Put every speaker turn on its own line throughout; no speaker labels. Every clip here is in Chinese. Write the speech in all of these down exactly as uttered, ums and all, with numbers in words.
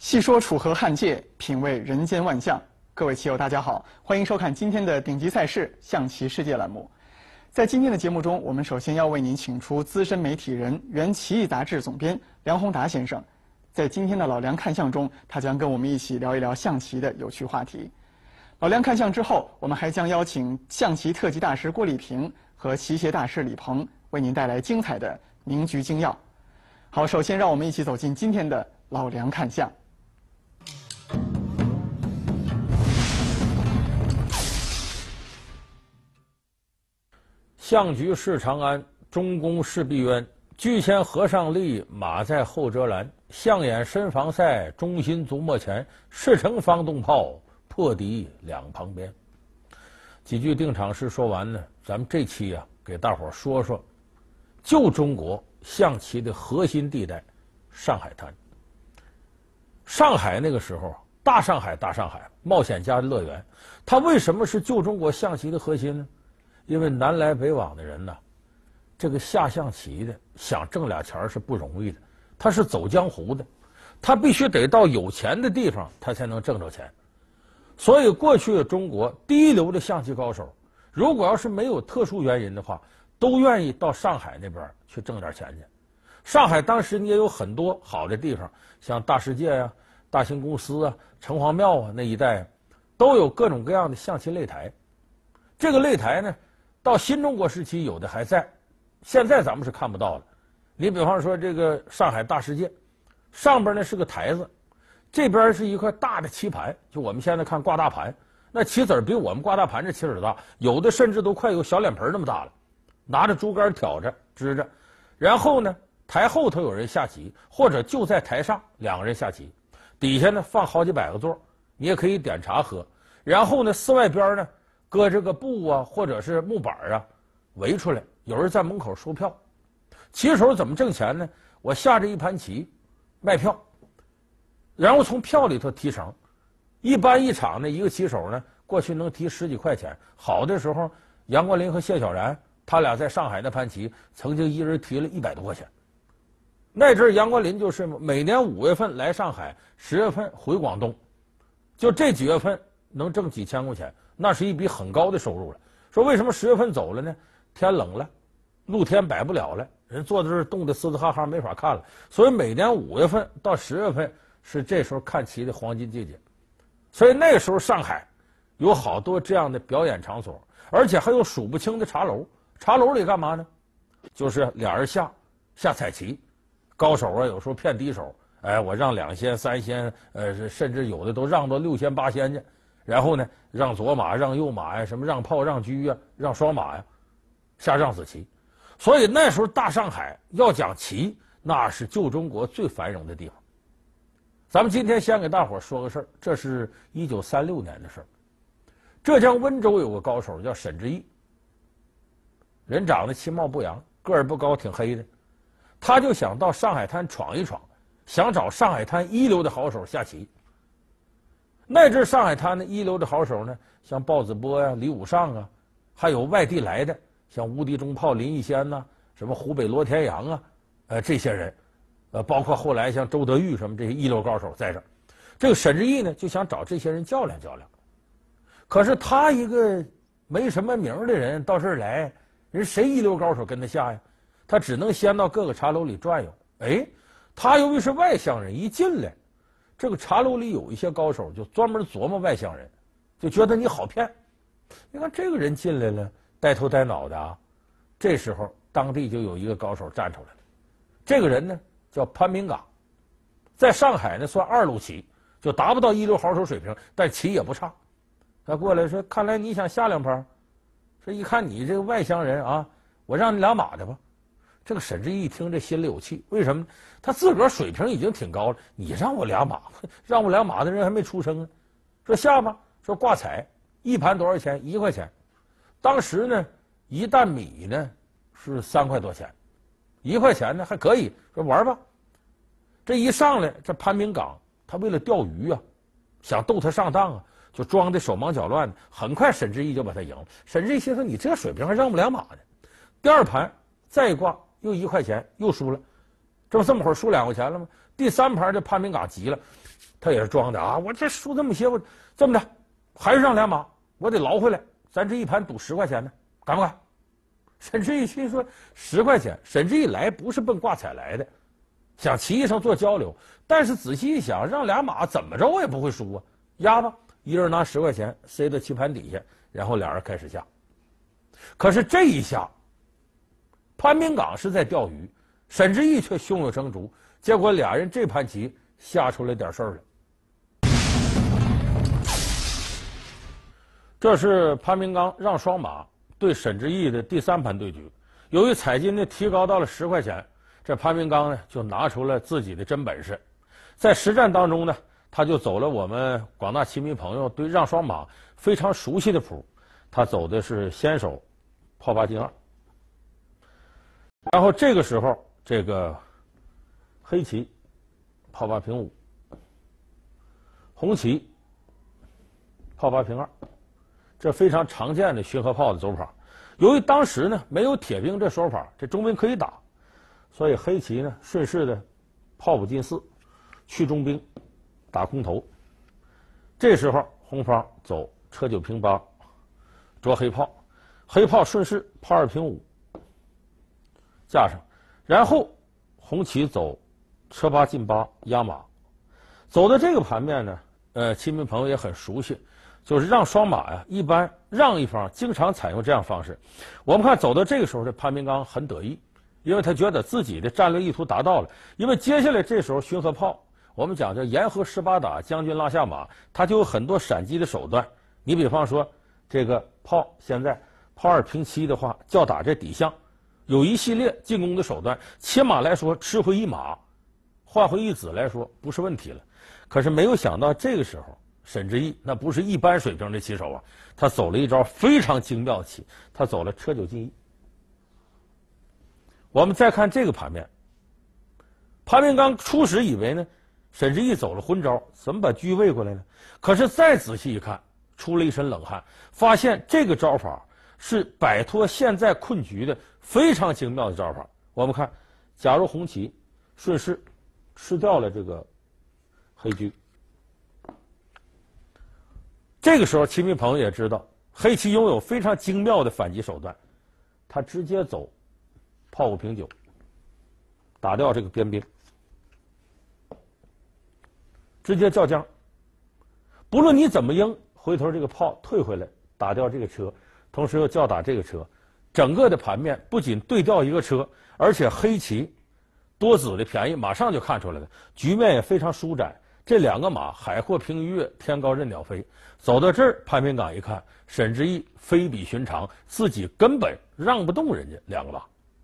细说楚河汉界，品味人间万象。各位棋友，大家好，欢迎收看今天的顶级赛事《象棋世界》栏目。在今天的节目中，我们首先要为您请出资深媒体人、原《棋艺》杂志总编梁宏达先生。在今天的老梁看相中，他将跟我们一起聊一聊象棋的有趣话题。老梁看相之后，我们还将邀请象棋特级大师郭丽萍和棋协大师李鹏为您带来精彩的名局精要。好，首先让我们一起走进今天的老梁看相。
象局事长安，中宫事闭渊。居前河上立，马在后折拦。象眼深防塞，中心卒莫前。事成方动炮，破敌两旁边。几句定场诗说完呢，咱们这期啊，给大伙儿说说旧中国象棋的核心地带——上海滩。上海那个时候，大上海，大上海，冒险家的乐园，它为什么是旧中国象棋的核心呢？因为南来北往的人呢，这个下象棋的想挣俩钱是不容易的，他是走江湖的，他必须得到有钱的地方，他才能挣着钱。所以过去的中国第一流的象棋高手，如果要是没有特殊原因的话，都愿意到上海那边去挣点钱去。上海当时也有很多好的地方，像大世界啊、大兴公司啊、城隍庙啊那一带，都有各种各样的象棋擂台。这个擂台呢，到新中国时期有的还在，现在咱们是看不到了。你比方说这个上海大世界，上边呢是个台子，这边是一块大的棋盘，就我们现在看挂大盘，那棋子比我们挂大盘这棋子大，有的甚至都快有小脸盆那么大了，拿着竹竿挑着支着，然后呢台后头有人下棋，或者就在台上两个人下棋，底下呢放好几百个座，你也可以点茶喝，然后呢四外边呢搁这个布啊，或者是木板啊，围出来，有人在门口收票。棋手怎么挣钱呢？我下着一盘棋，卖票，然后从票里头提成。一般一场呢，一个棋手呢，过去能提十几块钱。好的时候，杨国林和谢小然，他俩在上海那盘棋，曾经一人提了一百多块钱。那阵杨国林就是每年五月份来上海，十月份回广东，就这几月份能挣几千块钱。那是一笔很高的收入了。说为什么十月份走了呢？天冷了，露天摆不了了，人坐在这儿冻得嘶嘶哈哈没法看了。所以每年五月份到十月份是这时候看棋的黄金季节。所以那个时候上海有好多这样的表演场所，而且还有数不清的茶楼。茶楼里干嘛呢？就是俩人下下彩棋，高手啊有时候骗低手，哎，我让两仙三仙，呃，甚至有的都让到六仙八仙去。然后呢，让左马、让右马呀，什么让炮、让车呀、让双马呀，下让子棋。所以那时候大上海要讲棋，那是旧中国最繁荣的地方。咱们今天先给大伙说个事儿，这是一九三六年的事儿。浙江温州有个高手叫沈之翼，人长得其貌不扬，个儿不高，挺黑的。他就想到上海滩闯一闯，想找上海滩一流的好手下棋。那阵上海滩的一流的好手呢，像鲍子波呀、李武尚啊，还有外地来的，像无敌中炮林逸仙呐、什么湖北罗天阳啊，呃，这些人，呃，包括后来像周德玉什么这些一流高手在这儿。这个沈之翼呢，就想找这些人较量较量。可是他一个没什么名的人到这儿来，人谁一流高手跟他下呀？他只能先到各个茶楼里转悠。哎，他由于是外乡人，一进来，这个茶楼里有一些高手就专门琢磨外乡人，就觉得你好骗。你看这个人进来了，带头带脑的啊。这时候当地就有一个高手站出来了，这个人呢叫潘明岗，在上海呢算二路棋，就达不到一流好手水平，但棋也不差。他过来说：“看来你想下两盘。说一看你这个外乡人啊，我让你俩马的吧。”这个沈之翼一听，这心里有气，为什么呢？他自个儿水平已经挺高了，你让我俩马，让我俩马的人还没出生呢。说下吧，说挂彩，一盘多少钱？一块钱。当时呢，一担米呢是三块多钱，一块钱呢还可以。说玩吧。这一上来，这潘明岗他为了钓鱼啊，想逗他上当啊，就装的手忙脚乱的。很快沈之翼就把他赢了。沈之翼心说：“你这水平还让不了马呢。”第二盘再挂。又一块钱，又输了，这不这么会儿输两块钱了吗？第三盘这潘明岗急了， 他也是装的啊，我这输这么些，我这么的，还是让两马，我得捞回来。咱这一盘赌十块钱呢，敢不敢？沈志毅心说十块钱，沈志毅来不是奔挂彩来的，想棋艺上做交流。但是仔细一想，让俩马怎么着我也不会输啊，压吧，一人拿十块钱塞到棋盘底下，然后俩人开始下。可是这一下，潘明岗是在钓鱼，沈志毅却胸有成竹，结果俩人这盘棋下出来点事儿了。这是潘明刚让双马对沈志毅的第三盘对局。由于彩金呢提高到了十块钱，这潘明刚呢就拿出了自己的真本事。在实战当中呢，他就走了我们广大棋迷朋友对让双马非常熟悉的谱，他走的是先手炮八进二。然后这个时候，这个黑棋炮八平五，红棋炮八平二。这非常常见的巡河炮的走法。由于当时呢没有铁兵这手法，这中兵可以打，所以黑棋呢顺势的炮五进四，去中兵，打空头。这时候红方走车九平八，捉黑炮，黑炮顺势炮二平五，架上，然后红棋走车八进八压马。走的这个盘面呢，呃，亲民朋友也很熟悉。就是让双马呀，一般让一方经常采用这样方式。我们看走到这个时候，这潘明刚很得意，因为他觉得自己的战略意图达到了。因为接下来这时候巡河炮，我们讲叫沿河十八打，将军拉下马，他就有很多闪击的手段。你比方说，这个炮现在炮二平七的话，叫打这底象，有一系列进攻的手段。起码来说，吃回一马，换回一子来说不是问题了。可是没有想到这个时候。沈志毅那不是一般水平的棋手啊，他走了一招非常精妙的棋，他走了车九进一。我们再看这个盘面，潘明刚初始以为呢，沈志毅走了昏招，怎么把车喂过来呢？可是再仔细一看，出了一身冷汗，发现这个招法是摆脱现在困局的非常精妙的招法。我们看，假如红棋顺势吃掉了这个黑车。这个时候，棋迷朋友也知道，黑棋拥有非常精妙的反击手段，他直接走炮五平九，打掉这个边兵，直接叫将。不论你怎么赢，回头这个炮退回来，打掉这个车，同时又叫打这个车，整个的盘面不仅对调一个车，而且黑棋多子的便宜马上就看出来了，局面也非常舒展。这两个马海阔凭鱼跃，天高任鸟飞。走到这儿，潘明岗一看，沈志毅非比寻常，自己根本让不动人家两个马。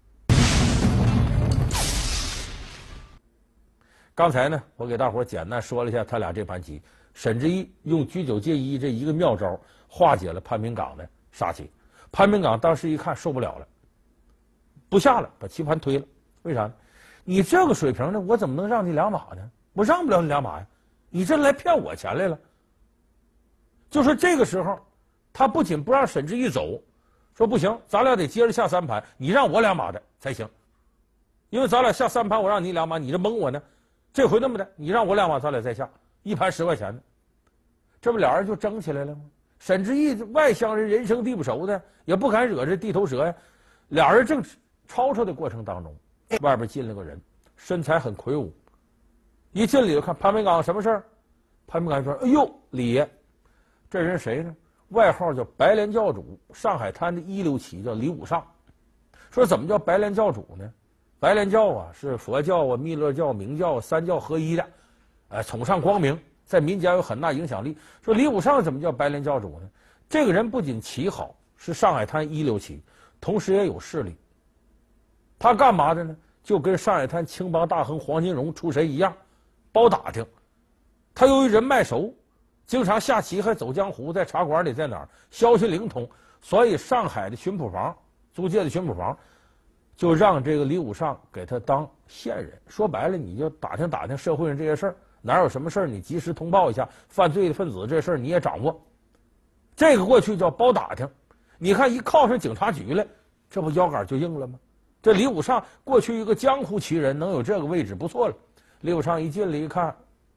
刚才呢，我给大伙简单说了一下他俩这盘棋，沈志毅用车九借一这一个妙招，化解了潘明岗的杀棋。潘明岗当时一看受不了了，不下了，把棋盘推了。为啥呢？你这个水平呢，我怎么能让你两马呢？我让不了你两马呀！你这来骗我钱来了。就说这个时候，他不仅不让沈志毅走，说不行，咱俩得接着下三盘，你让我两马的才行。因为咱俩下三盘，我让你两马，你这蒙我呢。这回那么的，你让我两马，咱俩再下一盘十块钱的，这不俩人就争起来了吗？沈志毅外乡人，人生地不熟的，也不敢惹这地头蛇呀。俩人正吵吵的过程当中，外边进了个人，身材很魁梧。一进里头看潘明岗什么事儿？潘明岗说：“哎呦，李爷，这人谁呢？外号叫白莲教主，上海滩的一流棋叫李武尚。说怎么叫白莲教主呢？白莲教啊，是佛教啊、密勒教、明教三教合一的，哎，崇尚光明，在民间有很大影响力。说李武尚怎么叫白莲教主呢？这个人不仅棋好，是上海滩一流棋，同时也有势力。他干嘛的呢？就跟上海滩青帮大亨黄金荣出身一样。”包打听，他由于人脉熟，经常下棋还走江湖，在茶馆里在哪儿消息灵通，所以上海的巡捕房租界的巡捕房就让这个李武尚给他当线人。说白了，你就打听打听社会上这些事儿，哪有什么事儿你及时通报一下，犯罪的分子这事儿你也掌握。这个过去叫包打听。你看一靠上警察局来，这不腰杆就硬了吗？这李武尚过去一个江湖奇人，能有这个位置不错了。李武尚一进来一看，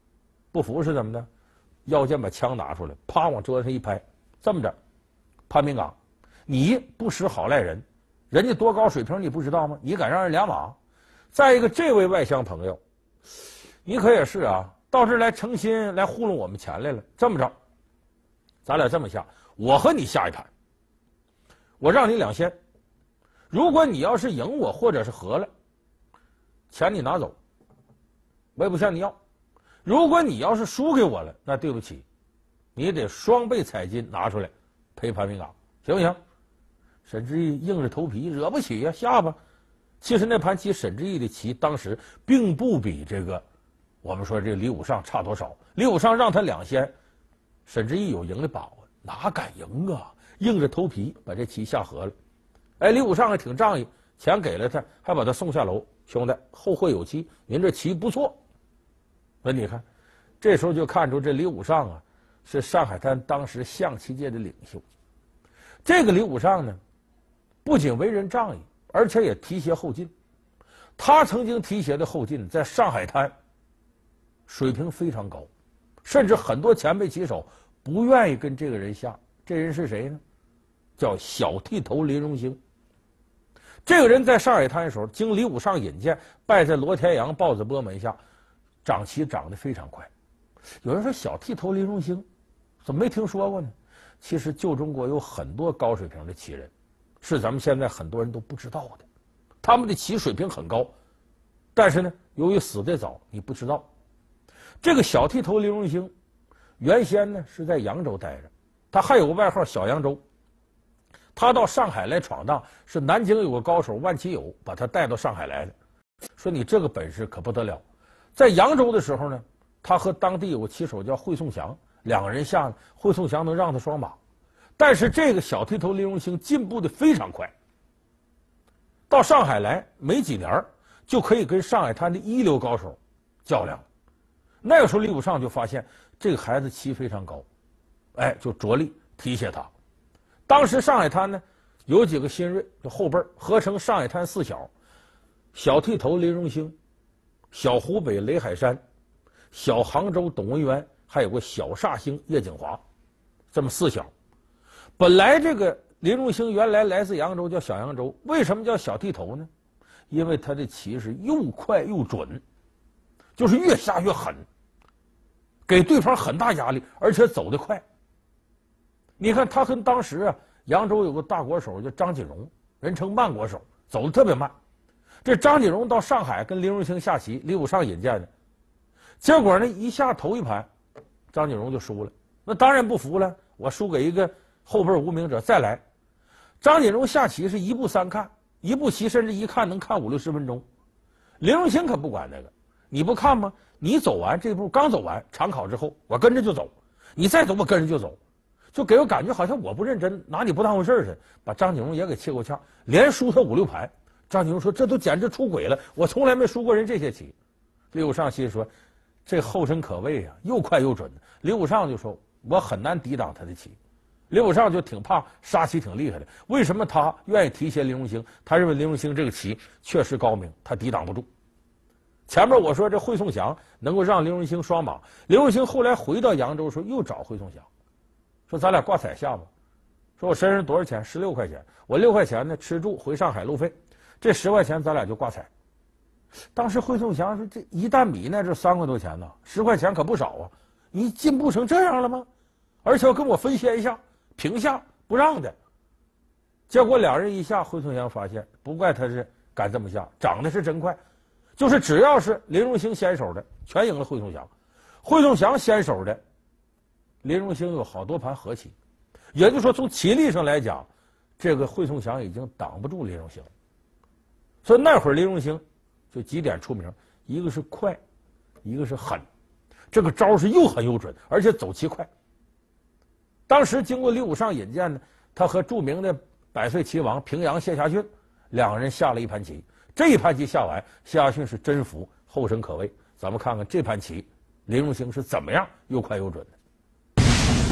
不服是怎么的？腰间把枪拿出来，啪往桌子上一拍，这么着，潘明刚，你不识好赖人，人家多高水平你不知道吗？你敢让人俩马？再一个，这位外乡朋友，你可也是啊，到这儿来诚心来糊弄我们钱来了。这么着，咱俩这么下，我和你下一盘，我让你两仙。如果你要是赢我，或者是和了，钱你拿走，我也不向你要。如果你要是输给我了，那对不起，你得双倍彩金拿出来赔潘明刚，行不行？沈志毅硬着头皮，惹不起呀，下吧。其实那盘棋，沈志毅的棋当时并不比这个我们说这个李武尚差多少。李武尚让他两仙，沈志毅有赢的把握，哪敢赢啊？硬着头皮把这棋下河了。哎，李武尚还挺仗义，钱给了他，还把他送下楼。兄弟，后会有期，您这棋不错。那你看，这时候就看出这李武尚啊，是上海滩当时象棋界的领袖。这个李武尚呢，不仅为人仗义，而且也提携后进。他曾经提携的后进，在上海滩水平非常高，甚至很多前辈棋手不愿意跟这个人下。这人是谁呢？叫小剃头林荣兴。这个人在上海滩的时候，经李武尚引荐，拜在罗天阳、鲍子波门下，长棋长得非常快。有人说小剃头林荣兴怎么没听说过呢？其实旧中国有很多高水平的棋人，是咱们现在很多人都不知道的。他们的棋水平很高，但是呢，由于死得早，你不知道。这个小剃头林荣兴，原先呢是在扬州待着，他还有个外号小扬州。他到上海来闯荡，是南京有个高手万其友把他带到上海来的，说你这个本事可不得了。在扬州的时候呢，他和当地有个棋手叫惠颂祥，两个人下呢，惠颂祥能让他双马。但是这个小剃头林荣兴进步的非常快，到上海来没几年就可以跟上海滩的一流高手较量。那个时候李武尚就发现这个孩子棋非常高，哎，就着力提携他。当时上海滩呢有几个新锐的后辈合成上海滩四小：小剃头林荣兴、小湖北雷海山、小杭州董文渊，还有个小煞星叶景华，这么四小。本来这个林荣兴原来来自扬州，叫小扬州，为什么叫小剃头呢？因为他的棋是又快又准，就是越下越狠，给对方很大压力，而且走得快。你看他跟当时啊扬州有个大国手叫张锦荣，人称慢国手，走得特别慢。这张锦荣到上海跟林荣兴下棋，李武尚引荐的，结果呢一下头一盘，张锦荣就输了。那当然不服了，我输给一个后辈无名者，再来。张锦荣下棋是一步三看，一步棋甚至一看能看五六十分钟。林荣兴可不管那个，你不看吗？你走完这步刚走完，长考之后我跟着就走，你再走我跟着就走，就给我感觉好像我不认真，拿你不当回事似的，把张锦荣也给气够呛，连输他五六盘。张锦荣说：“这都简直出轨了，我从来没输过人这些棋。”李武尚心说：“这后生可畏啊，又快又准。”李武尚就说：“我很难抵挡他的棋。”李武尚就挺怕杀棋挺厉害的，为什么他愿意提携林荣兴？他认为林荣兴这个棋确实高明，他抵挡不住。前面我说这惠颂祥能够让林荣兴双马，林荣兴后来回到扬州时候又找惠颂祥，说咱俩挂彩下吧。说我身上多少钱？十六块钱，我六块钱呢吃住回上海路费，这十块钱咱俩就挂彩。当时惠颂祥说这一担米呢这三块多钱呢，十块钱可不少啊，你进步成这样了吗？而且要跟我分先下平下不让的。结果两人一下，惠颂祥发现不怪他是敢这么下，长得是真快，就是只要是林荣兴先手的全赢了惠颂祥，惠颂祥先手的林荣兴有好多盘和棋，也就是说从棋力上来讲，这个惠颂祥已经挡不住林荣兴。所以那会儿林荣兴就几点出名，一个是快，一个是狠，这个招是又狠又准，而且走棋快。当时经过李武尚引荐呢，他和著名的百岁棋王平阳谢霞逊两个人下了一盘棋。这一盘棋下完，谢霞逊是真服，后生可畏。咱们看看这盘棋，林荣兴是怎么样又快又准的。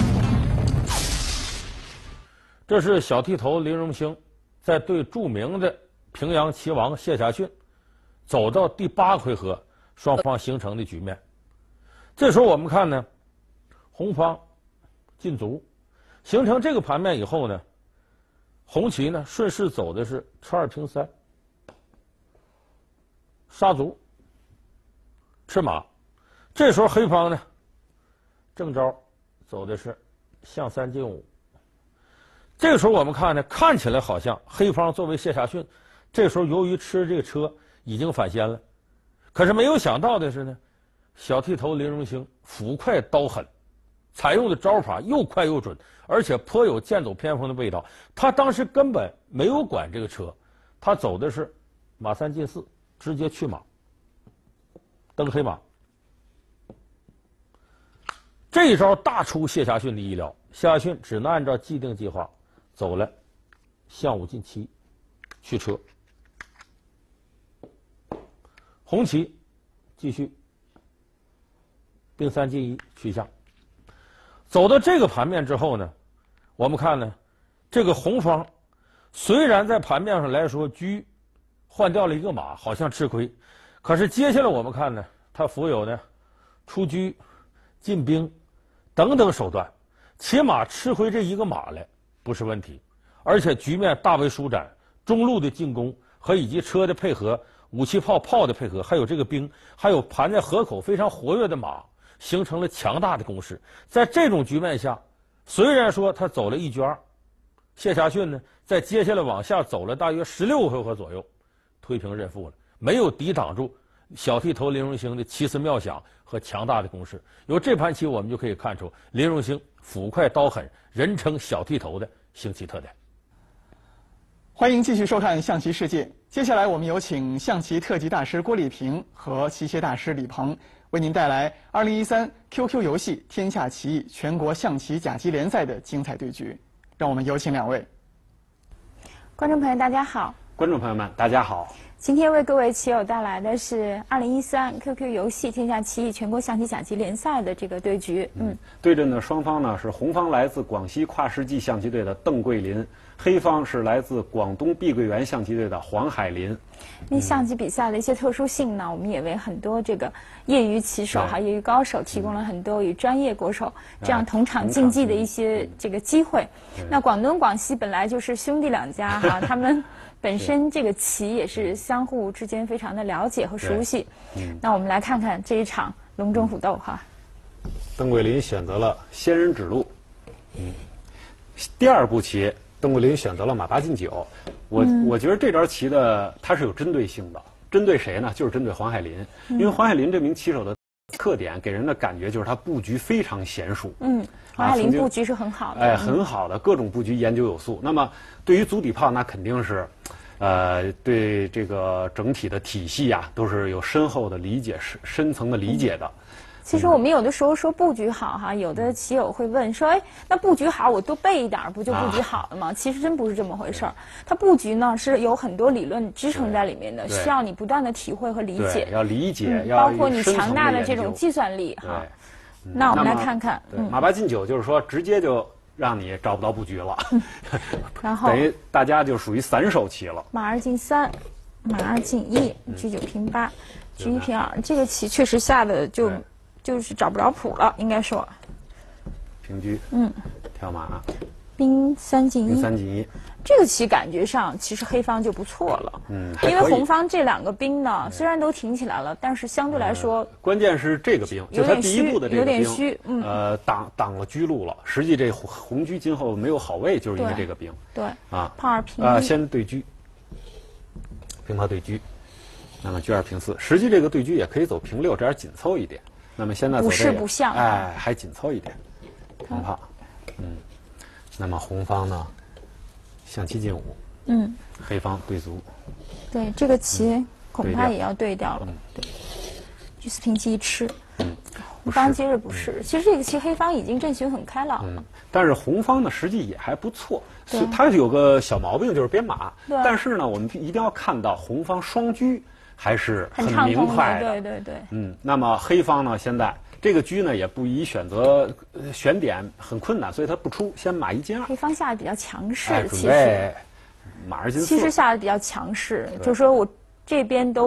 这是小剃头林荣兴在对著名的平阳棋王谢霞逊走到第八回合，双方形成的局面。 这时候我们看呢，红方进卒，形成这个盘面以后呢，红旗呢顺势走的是车二平三，杀卒，吃马。这时候黑方呢，正招走的是象三进五。这个时候我们看呢，看起来好像黑方作为谢霞逊，这时候由于吃这个车已经反先了，可是没有想到的是呢，小剃头林荣兴斧快刀狠，采用的招法又快又准，而且颇有剑走偏锋的味道。他当时根本没有管这个车，他走的是马三进四，直接去马，登黑马。这一招大出谢霞逊的意料，谢霞逊只能按照既定计划走了象五进七，去车。红旗继续兵三进一去象。走到这个盘面之后呢，我们看呢，这个红方虽然在盘面上来说车换掉了一个马，好像吃亏，可是接下来我们看呢，他伏有呢出车、进兵等等手段，起码吃回这一个马来不是问题，而且局面大为舒展，中路的进攻和以及车的配合、武器炮炮的配合，还有这个兵，还有盘在河口非常活跃的马，形成了强大的攻势。在这种局面下，虽然说他走了一局二，谢霞逊呢在接下来往下走了大约十六回合左右，推平认负了，没有抵挡住小剃头林荣兴的奇思妙想和强大的攻势。由这盘棋我们就可以看出林荣兴斧快刀狠，人称小剃头的星棋特点。
欢迎继续收看《象棋世界》，接下来我们有请象棋特级大师郭丽萍和棋协大师李鹏为您带来二零一三 Q Q 游戏天下棋艺全国象棋甲级联赛的精彩对局。让我们有请两位。
观众朋友大家好。
观众朋友们大家好。
今天为各位棋友带来的是二零一三 Q Q 游戏天下棋艺全国象棋甲级联赛的这个对局。嗯，
对阵的双方呢是红方来自广西跨世纪象棋队的邓桂林，黑方是来自广东碧桂园象棋队的黄海林。
因为象棋比赛的一些特殊性呢，我们也为很多这个业余棋手还有业余高手提供了很多与专业国手这样同场竞技的一些这个机会。那广东、广西本来就是兄弟两家哈，他们本身这个棋也是相互之间非常的了解和熟悉。嗯，那我们来看看这一场龙争虎斗哈。
邓桂林选择了仙人指路。嗯，第二步棋，邓桂林选择了马八进九。我、嗯、我觉得这招棋的它是有针对性的，针对谁呢？就是针对黄海林，嗯、因为黄海林这名棋手的特点给人的感觉就是他布局非常娴熟。
嗯，黄海林布局是很好的。
哎，很好的，各种布局研究有素。那么对于足底炮，那肯定是，呃，对这个整体的体系呀、啊，都是有深厚的理解、深深层的理解的。嗯，
其实我们有的时候说布局好哈，有的棋友会问说，哎，那布局好我多背一点不就布局好了吗？啊、其实真不是这么回事儿。它布局呢是有很多理论支撑在里面的，需要你不断的体会和理解。
要理解，
嗯、
要
包括你强大的这种计算力哈。嗯、那我们来看看，
对马八进九就是说直接就让你找不到布局了，
嗯、然后
等于大家就属于散手棋了。
马二进三，马二进一，车九平八，车一平二，这个棋确实下的就。就是找不着谱了，应该说。
平车，
嗯，
跳马，
兵三进一，
兵三进一。
这个棋感觉上其实黑方就不错了，
嗯，
因为红方这两个兵呢，虽然都挺起来了，但是相对来说，
嗯、关键是这个兵，就他第一步的这个兵，
有点虚，嗯，
呃，挡挡了车路了。实际这红车今后没有好位，就是因为这个兵。
对，
啊，
炮二平一，
啊，先对车，平炮对车，那么车二平四。实际这个对车也可以走平六，这样紧凑一点。那么现在走
不是不像，
哎，还紧凑一点，平炮，嗯，那么红方呢，象七进五，
嗯，
黑方对卒，
对这个棋恐怕也要对掉了，对，车四平七一吃，嗯，红方接着不是，其实这个棋黑方已经阵型很开朗了，
但是红方呢实际也还不错，它有个小毛病就是编马，但是呢我们一定要看到红方双车。还是很明快
的，对对对。
嗯，那么黑方呢，现在这个车呢也不宜选择，选点很困难，所以他不出，先马一进二。
黑方下的比较强势，
哎、
其实
马二进四。
其实下的比较强势，就是说我这边都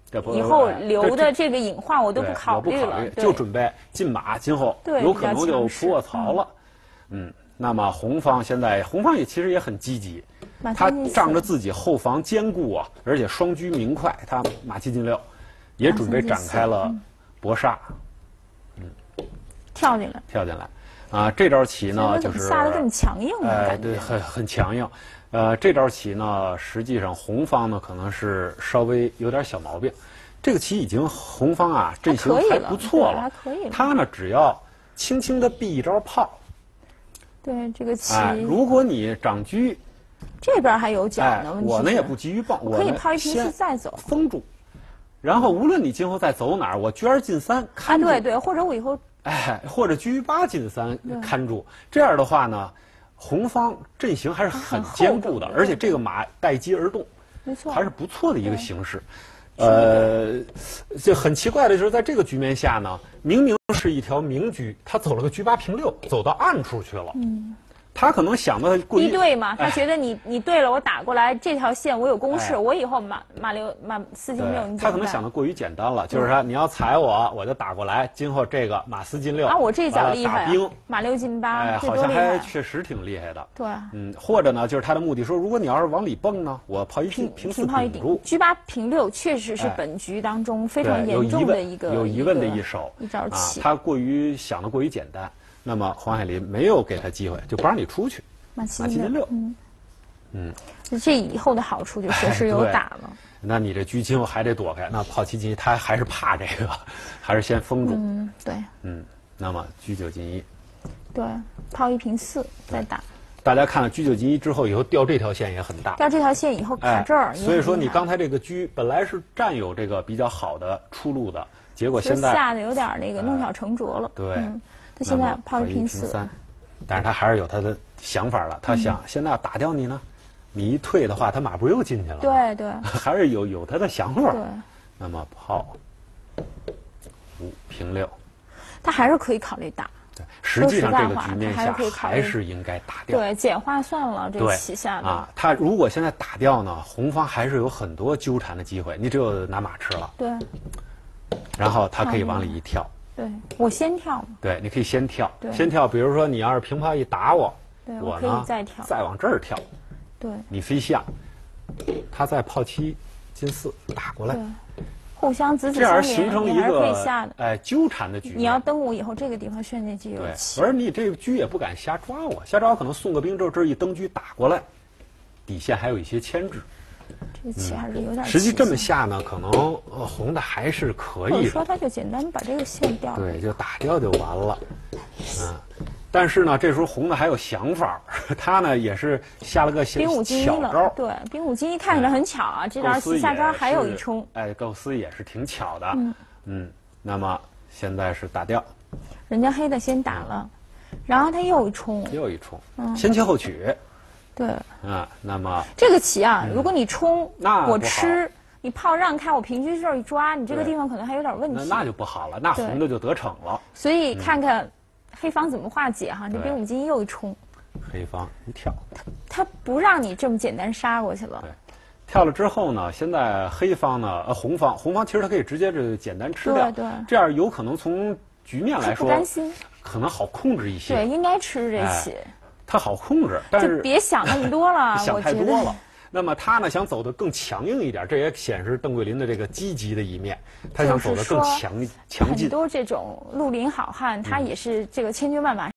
以后留的这个隐患我都不考虑了，
就准备进马，今后有可能就不卧槽了。嗯，那么红方现在红方也其实也很积极，他仗着自己后防坚固啊，而且双车明快，他马七进六，也准备展开了搏杀。嗯，
跳进来，
跳进来。啊，这招棋呢，就是
下得这么强硬的
哎，对，很很强硬。呃，这招棋呢，实际上红方呢可能是稍微有点小毛病。这个棋已经红方啊阵型还不错了，
还可以了。
他呢只要轻轻的避一招炮。
对这个棋，
哎，如果你长车，
这边还有角呢。
哎，我呢也不急于蹦，我
可以抛一平四再走，
封住。然后无论你今后再走哪儿，我车进三看住。
啊，对对，或者我以后。
哎，或者车八进三看住，这样的话呢，红方阵型还是很坚固的，而且这个马待机而动，
没错，
还是不错的一个形势。呃，这很奇怪的就是在这个局面下呢，明明是一条明车，他走了个车八平六，走到暗处去了。嗯。他可能想的过于
一对嘛，他觉得你你对了，我打过来这条线我有攻势，我以后马马六马四进六，
他可能想的过于简单了，就是说你要踩我，我就打过来，今后这个马四进六
啊，我这脚厉害，
打兵
马六进八，
哎，好像还确实挺厉害的。
对，
嗯，或者呢，就是他的目的说，如果你要是往里蹦呢，我炮一平平四顶住，
车八平六确实是本局当中非常严重的一个
有疑问的一手
一招棋，
他过于想的过于简单，那么黄海林没有给他机会，就不让你出去。
马七
进六，
嗯，
嗯，
这以后的好处就确实有打了。哎、
那你这车今后还得躲开，那炮七进一，他还是怕这个，还是先封住。
嗯，对。
嗯，那么车九进一，
对，炮一平四再打。
大家看了车九进一之后，以后掉这条线也很大。
掉这条线以后卡这儿、
哎，所以说你刚才这个车本来是占有这个比较好的出路的，结果现在
下的有点那个弄巧成拙了。
哎、对，
嗯，他现在炮一平四。
但是他还是有他的想法了，他想、嗯、现在要打掉你呢，你一退的话，他马不又进去了？
对对，
还是有有他的想法。
对，
那么炮五平六，
他还是可以考虑打。
对，实际上这个局面下还是应该打掉。
对，简化算了这棋下的
啊，他如果现在打掉呢，红方还是有很多纠缠的机会，你只有拿马吃了。
对，
然后他可以往里一跳。
对，我先跳。
对，你可以先跳，先跳。比如说，你要是平炮一打我，
对
我
呢再跳，
再往这儿跳。
对，
你飞下，他再炮七进四打过来，
互相子子
这样形成一个哎纠缠的局面。
你要登我以后，这个地方炫这局有棋，
而你这个车也不敢瞎抓我，瞎抓我可能送个兵之后，这一登车打过来，底线还有一些牵制。
这棋还是有点、嗯。
实际这么下呢，可能、呃、红的还是可以的。
我说他就简单把这个线掉了。
对，就打掉就完了。嗯，但是呢，这时候红的还有想法，他呢也是下了个小
兵五进一了。对，兵五进一看起来很巧啊，嗯、这招棋下招还有一冲。
哎，构思也是挺巧的。嗯嗯，那么现在是打掉。
人家黑的先打了，嗯、然后他又一冲。
又一冲，嗯，先切后取。
对，
啊，那么
这个棋啊，嗯、如果你冲，
那
我吃，你炮让开，我平车这儿一抓，你这个地方可能还有点问题。
那那就不好了，那红的就得逞了。
所以看看黑方怎么化解哈，这兵五进一又一冲，
黑方一跳，
他他不让你这么简单杀过去了。
对，跳了之后呢，现在黑方呢，呃，红方，红方其实他可以直接这简单吃掉，
对对，
这样有可能从局面来说，
不担心，
可能好控制一些。
对，应该吃这棋。哎
他好控制，但是
就别想那么多了，
想太多了。那么他呢，想走得更强硬一点，这也显示邓桂林的这个积极的一面。他想走得更强强劲。
很多这种绿林好汉，他也是这个千军万马